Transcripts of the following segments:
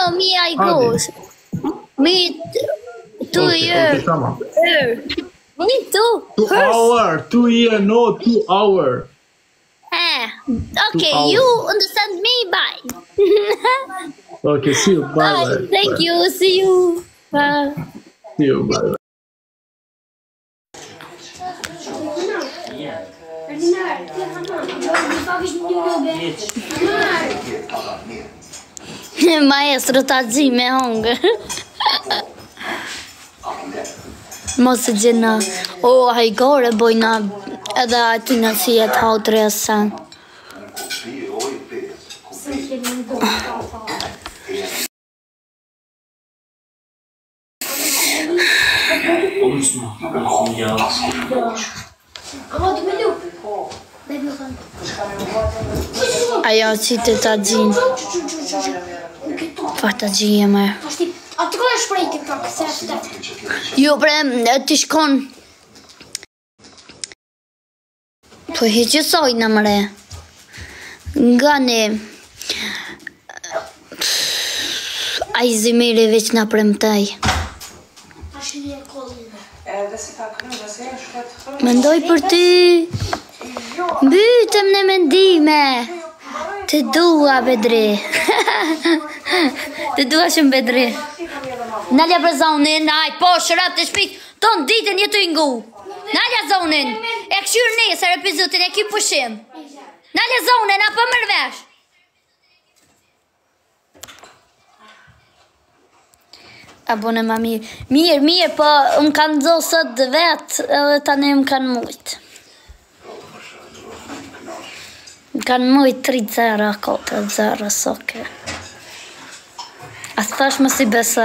me I go. Me to year. Tamam. Her. Me too. 2 hour. 2 year. No 2 hour. Okay, you understand me? Bye. Okay, see you. Bye. Bye. Thank you. See you. Bye. See you. Bye. Maestro tadinho me hunger. Mos gjena. Hajgore bojna edhe aty si e ta udresan. Ajo si të ta gjinë. Pa ta gjinë me. Atë ko e shprejti pak, se është. Jo bre, ti shkon. Po heqësoj në mëre. Nga ne. A i zimiri veç në premtaj. Mendoj për ty. Mbytëm në mendime. Të dua bedre. Të dua shumë bedre. Nalja për zonin, aj po shërap të shpik, ton ditën jetu i ngu. Nalja zonin, e këshyrë nesër epizotin e ki pushim. Nalja zonin, apo mërvesh. Abone ma mirë. Mirë, po më kanë do sot dhe vetë, edhe tani më kanë mujtë. Më kanë mujtë 3-0, 4-0, soke. A të thash më si besa.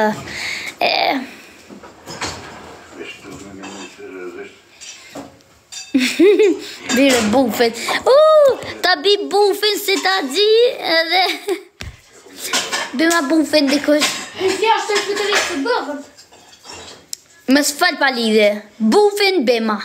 Bire bufin. Ta bi bufin si ta gji edhe. Bima bufin dikush. Ja, është të shpëtërit të bëgët. Më s'fal pa lidhe. Bufin bima.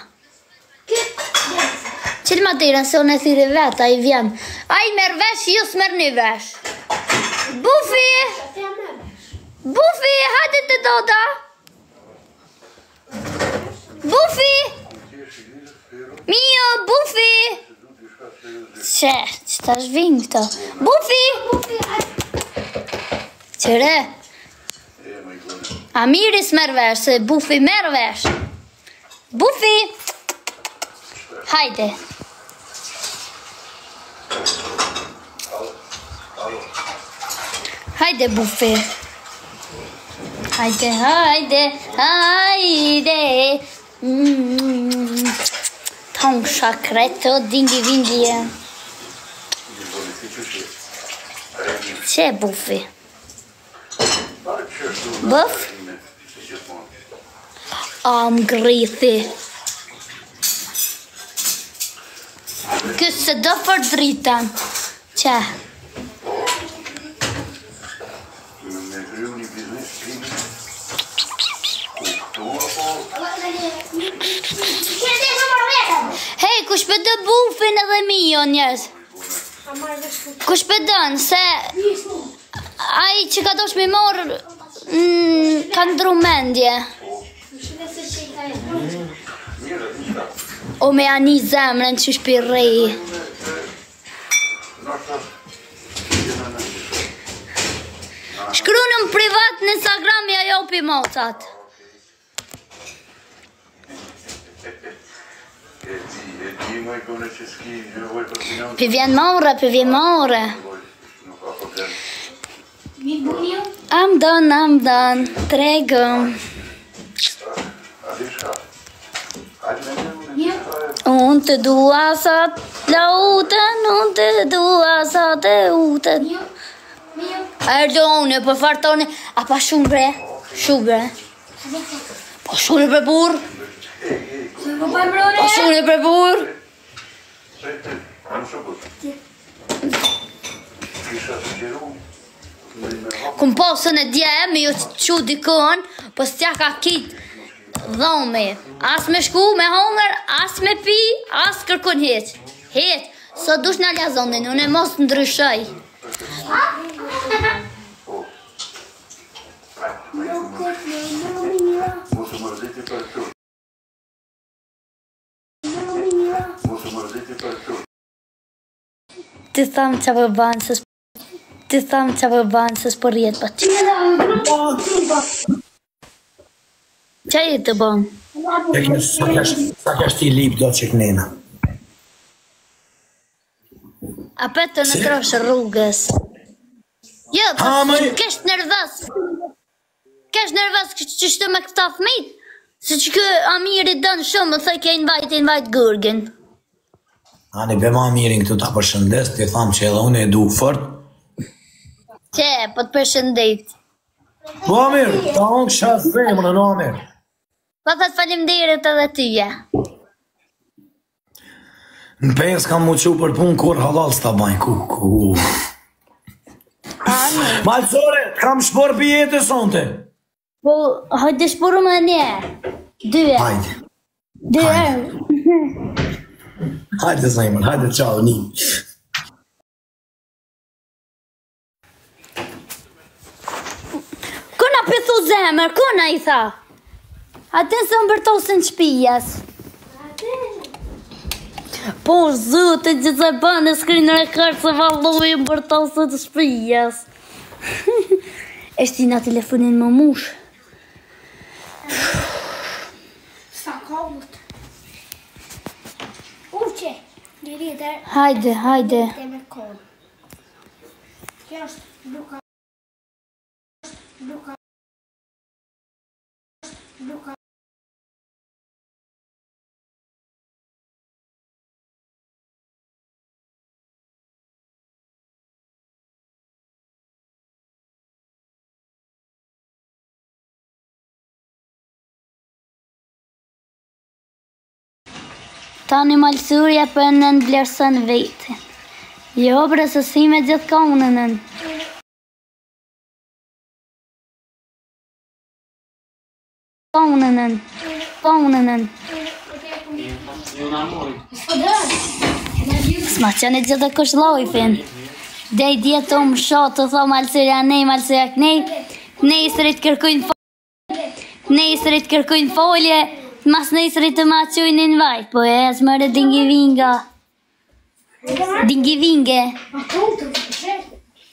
Qëllë ma tira se unë e thire vetë, a i vjen. A i merë vesh, ju s'merë një vesh. Bufi! Bufi, hajde të dota! Bufi! Mio, Bufi! Që ta shvinë këto? Bufi! Qëre? Amiri s'merë vesh, se Bufi merë vesh. Bufi! Hajde. Hajde, Bufi. Hajde. Tom shakreto, dingi vindje. Që e Bufi? Buf? Am grithi. Kësë do për dritën. Që? Hej, kush për të Bufin edhe Mio njës? Kush për dënë, se ai që ka dosh me morë ka ndru mendje. O me ani zemrën që shpirrej. Shkru në privat në Instagram ja jopi mocat. Për vjen more. Am done, tregëm. Unë të dua sa të uten. Erdone, për fartone. A pa shumë bre? Po shumë për burë. Po shumë për burë. Këm posën e djemë, jo që dikon, po s'tja ka kitë dhome. As me shku, me hongër, as me pi, as kërkon heq. Heq, sot dush në lazonin, unë e mos ndryshoj. Ti tham qa për banë se Ti tham qa për banë se s'po rjetë pa ti. Qa je të banë? Sa kesh ti lip do që kënena. A petë në kroshë rrugës. Jo, kesh nervës. Kesh nervës që shtë me këta fmit. Se që kë Amiri dënë shumë, më thëj ke invajt gërgën. Ani be ma mirin këtu ta përshëndes, ti tham që edhe unë e du fort. Qe, po të përshëndet. Po Amir, ta unë kësha zemrën në Amir. Po thët faleminderit edhe tyje. Në pes kam mu që për pun kur halal s'ta bajnë ku. Malësore, kam shpor për jetë sonte. Po, hajde shporu më një. Dyje. Hajde. Dyje. Hajde zemrën, hajde qau një. Kuna pëthu zemër, kuna i tha. Atë se më bërtosin shpijes. Po, zëtë, gjithë e bënë e skrinë në rekord se valoj më bërtosin shpijes. Eshti na telefonin më mush. Sta kohët. Uqe, diriter. Hajde, hajde. Te me kohë. Kjo është Luka. Tani malësurja për në vlerësën vetën. Jo, bre, se si me gjithë kaunënën. Kaunënën. S'ma që në gjithë kush lojfin. Dej djetë më shotë, të tho malësurja nej, malësurja kënej. Nesërit kërkujnë folje. Mas nesërit të ma qujnë në vajt. Po e së mërë dingi vinga. Dingi vinge. Ma tonë të përshërë.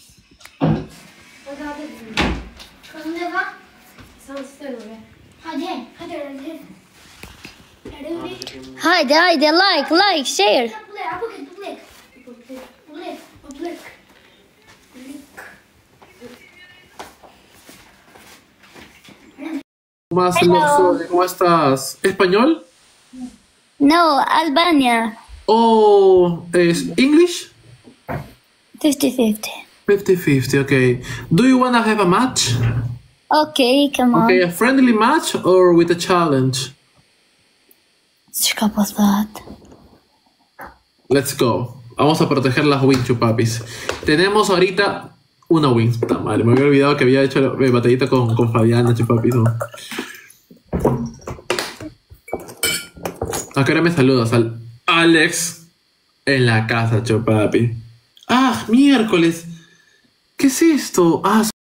Kësë në va? Sa në stërëve. Hajde. Hajde, like, share. Apo këtë blek. ¿Cómo estás? ¿Español? No, Albania. Oh, ¿es English? 50-50. 50-50, okay. Do you want to have a match? Okay, come on. Okay, a friendly match or with a challenge? Shka po thot. Let's go. Vamos a proteger las wings, chupapis. Tenemos ahorita una wings. Puta madre, me había olvidado que había hecho batallita con Fabiana, chupapis. ¿No? ¿A qué hora me saludas? Al Alex en la casa, chupapi. ¡Ah, miércoles! ¿Qué es esto? Ah,